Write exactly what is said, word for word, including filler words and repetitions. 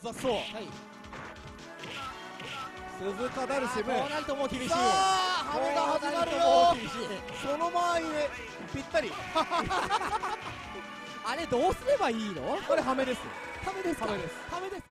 さそう。 はい。 鈴鹿ダルシム。 こうなるともう厳しい。 さあ羽が始まるよ。その前にぴったり。 あれどうすればいいの？ これハメです。 ハメですか？ ハメです。 ハメです。